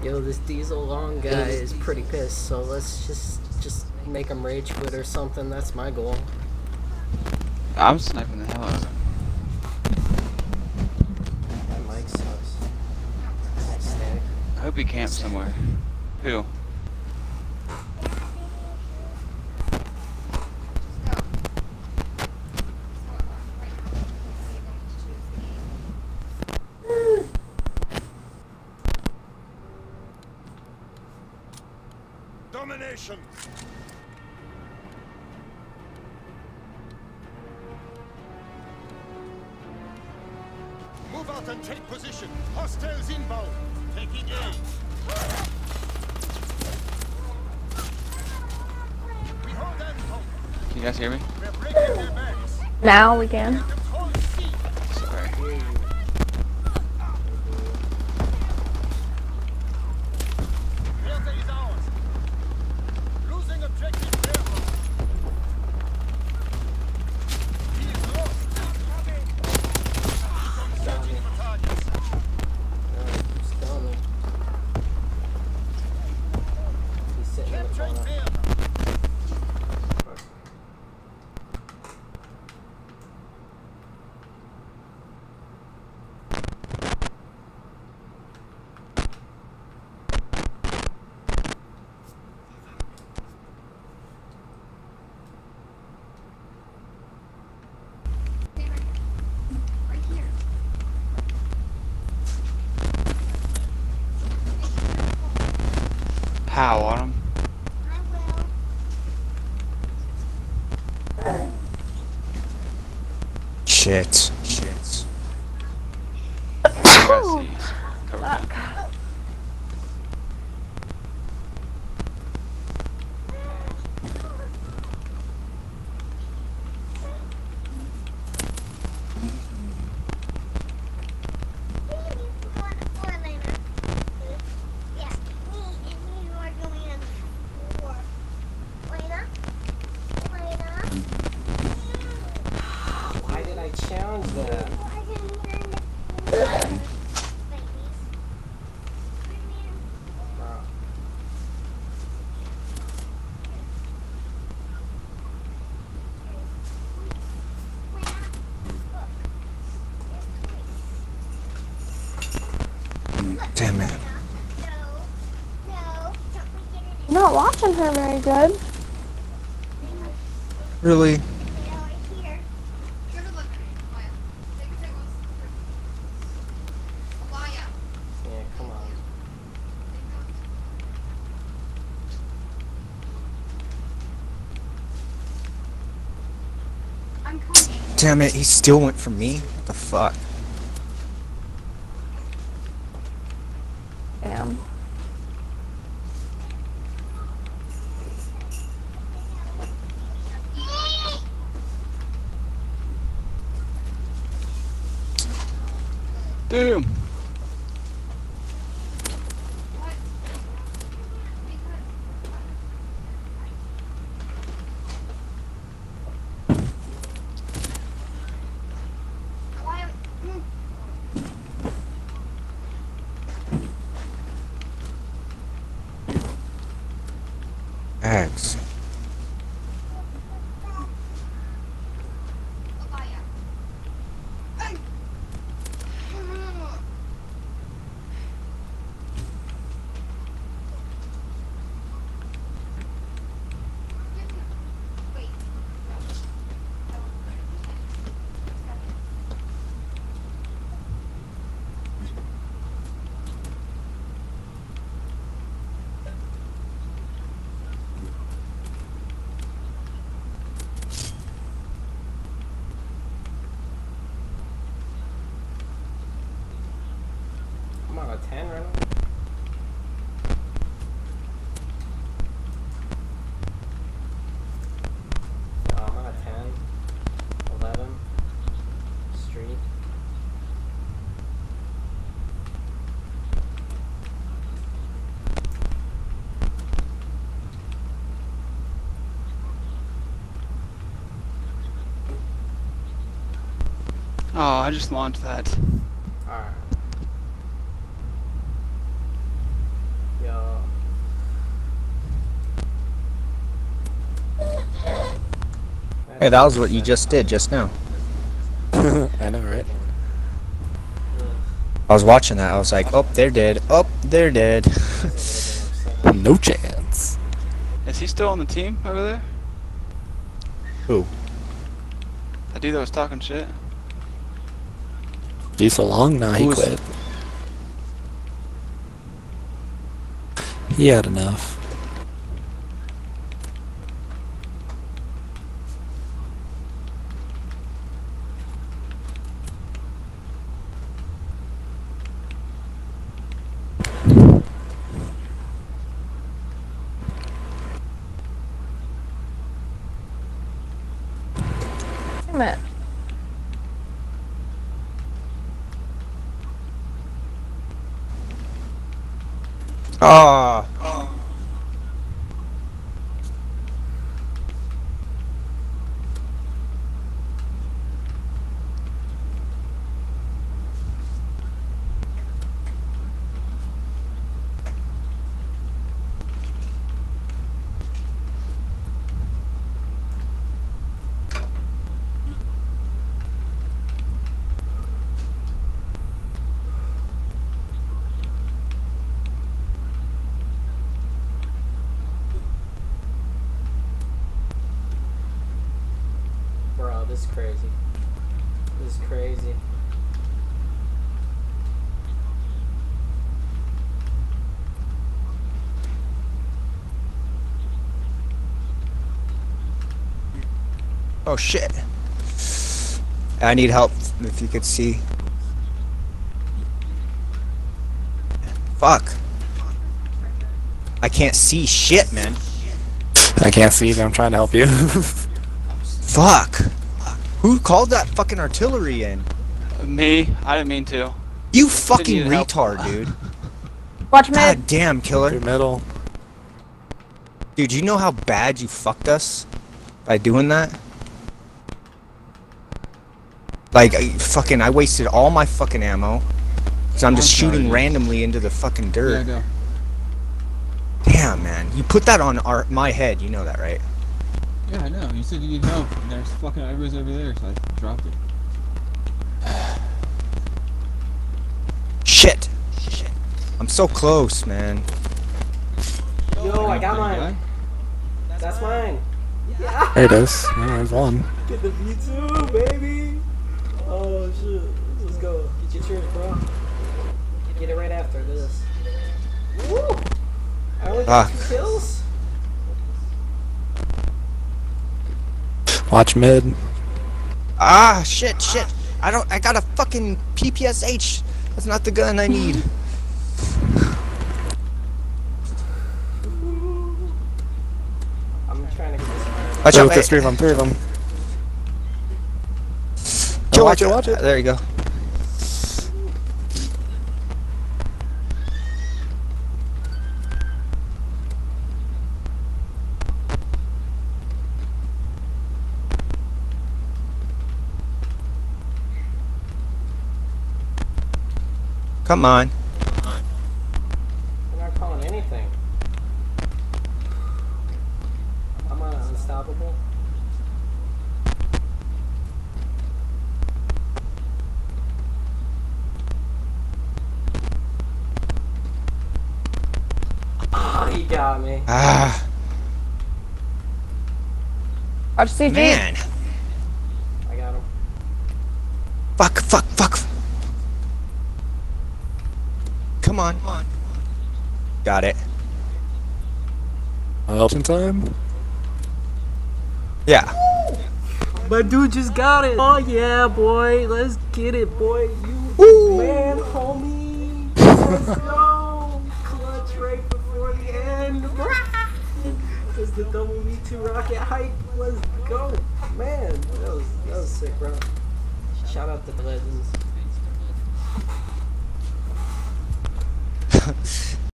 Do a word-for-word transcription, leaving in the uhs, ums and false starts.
Yo, this Diesel Long guy is pretty pissed, so let's just just make him rage quit or something. That's my goal. I'm sniping the hell out of him. That mic sucks. Nice stick. I hope he camps somewhere. Who? Domination! Move out and take position. Hostiles inbound. Taking aim. We hold them. Can you guys hear me? We're breaking their backs. Now we can. Sorry. Delta is ours. Losing objective Bravo. He is lost. Searching for targets. He's killing me. He's sitting in the Capturing corner. Bear. Pow on him. Shit. Shit. Cover that. Why did I challenge that? Bro. Damn it. I'm not watching her very good. Really? Yeah, come on. Damn it, he still went for me? What the fuck? Damn. Damn. Eggs. I'm on a ten right now. No, I'm on a ten. eleven. Street. Oh, I just launched that. Alright. Hey, that was what you just did just now. I know, right? I was watching that. I was like, oh, they're dead. Oh, they're dead. No chance. Is he still on the team over there? Who? That dude that was talking shit. Be so long now, he Who's- quit. He had enough. Damn it. Ah. Bro, this is crazy. This is crazy. Oh shit. I need help if you could see. Fuck. I can't see shit, man. I can't see you, I'm trying to help you. Fuck. Who called that fucking artillery in? Me? I didn't mean to. You fucking need help. retard, dude. Watch mid. God damn, killer. Through middle. Dude, you know how bad you fucked us by doing that? Like, I, fucking, I wasted all my fucking ammo. Cause I'm just I'm sorry, shooting dude. randomly into the fucking Yeah, dirt. go. Damn, man. You put that on our my head, you know that, right? Yeah, I know. You said you need help, and there's fucking everybody's over there, so I dropped it. Shit. Shit. I'm so close, man. Yo, I got Guy? mine. That's mine. There it is. Oh, I've won. Get the V two, baby. Oh shit. Let's go. Get yours, bro. Get it right after this. Woo! I only got Fuck. two kills. Watch mid. Ah, shit, shit. I don't. I got a fucking P P S H. That's not the gun I need. I'm trying to get this. Watch Oh, out, there's mate. three of them, three of them. Kill watch it, it, watch it. There you go. Come on. They're not calling anything. I'm on unstoppable. Oh, he got me. Ah, Watch C G. man. I got him. Fuck, fuck, fuck. Come on. Got it. Elton time. Yeah. My dude just got it. Oh yeah, boy. Let's get it, boy. You man, homie. Let's go. Clutch right before the end. Is the double V two rocket hype? Let's go, man. That was that was sick, bro. Shout out to the legends.